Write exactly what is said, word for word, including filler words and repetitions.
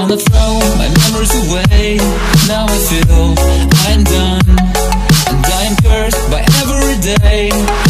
wanna throw my memories away. Now I feel I am done, and I am cursed by every day.